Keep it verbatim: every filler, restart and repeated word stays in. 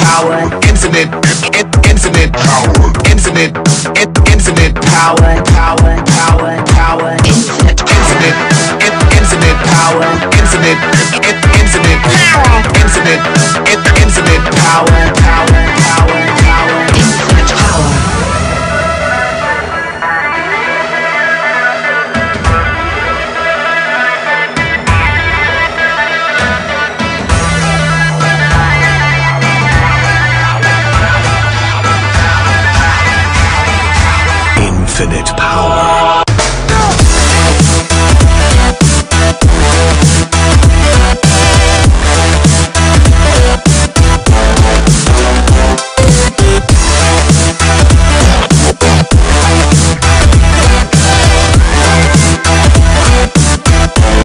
power, infinite, in- infinite power, infinite, in- infinite power, power, power, power, infinite, infinite, in- infinite power, infinite, in- infinite power, infinite, in- infinite power, power, power, power, infinite power. Infinite power.